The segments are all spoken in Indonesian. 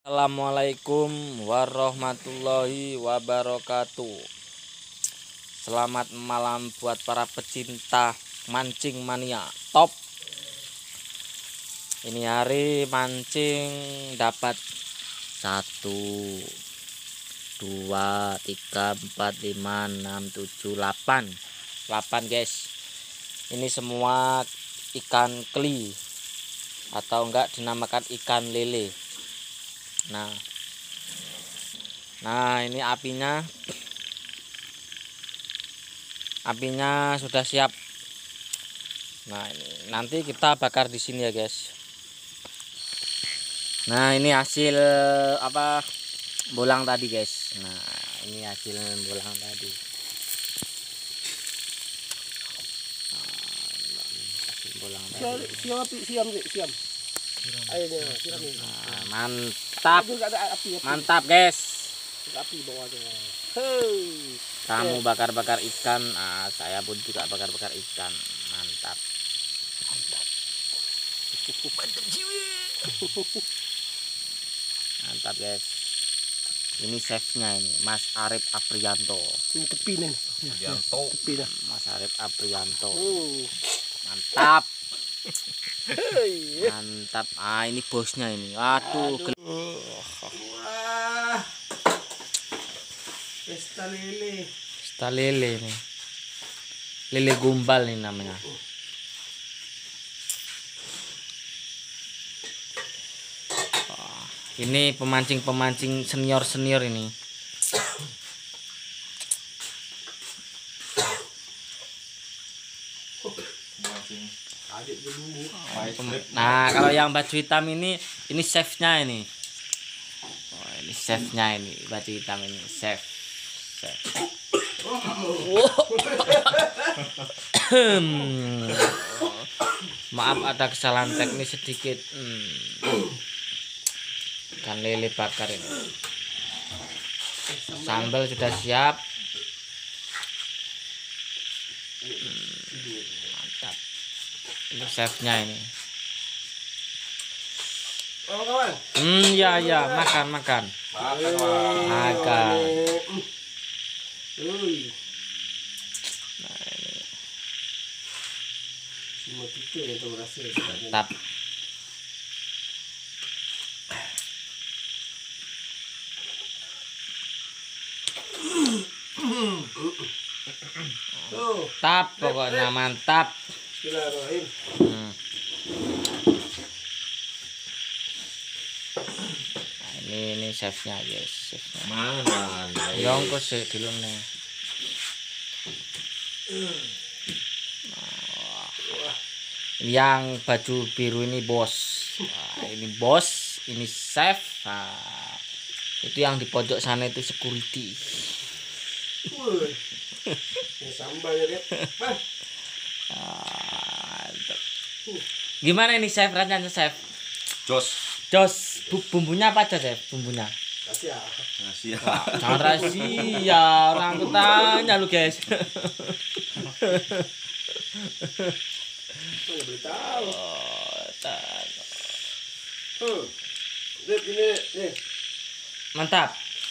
Assalamualaikum warahmatullahi wabarakatuh. Selamat malam buat para pecinta mancing mania top. Ini hari mancing dapat 1, 2, 3, 4, 5, 6, 7, 8 guys. Ini semua ikan keli atau enggak dinamakan ikan lele. Nah ini apinya sudah siap. Nah ini nanti kita bakar di sini ya guys. Nah ini hasil bolang tadi guys. Nah ini hasil bolang tadi. Siam. Ayo siram. Nah, mantap guys. Api bawahnya. Kamu bakar-bakar ikan, saya pun juga bakar-bakar ikan. Mantap mantap guys. Ini chefnya ini Mas Arif Aprianto. Ini tepi nih. Mas Arif Aprianto. Mantap. Mantap. Ini bosnya ini. Waduh. Wah. Pesta lele nih. Lele gumbal nih namanya. Ini pemancing senior ini. Nah kalau yang baju hitam ini chefnya ini. Ini chefnya ini baju hitam ini chef. Maaf ada kesalahan teknis sedikit. Ikan lele bakar ini. Sambal sudah siap. Mantap. Ini chefnya ini. Ya makan. Makan. Nah, ini. Mantap. Mantap pokoknya mantap. Bismillahirrahmanirrahim. Ini chefnya guys. Mana? Yongko sih dulu nih. Yang baju biru ini bos. Ini bos, ini chef. Itu yang di pojok sana itu security. Sambal ya, Gimana ini chef, rasanya chef? Jos. Bumbunya apa aja chef? Bumbunya? Rahasia. Jangan rahasia, orang aku tanya lu guys. Mana boleh tahu. Ini nih. Mantap.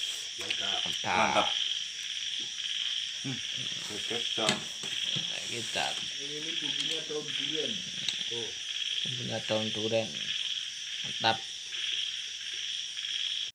Kita. Ini bumbunya daun durian. Bumbunya daun durian. Mantap.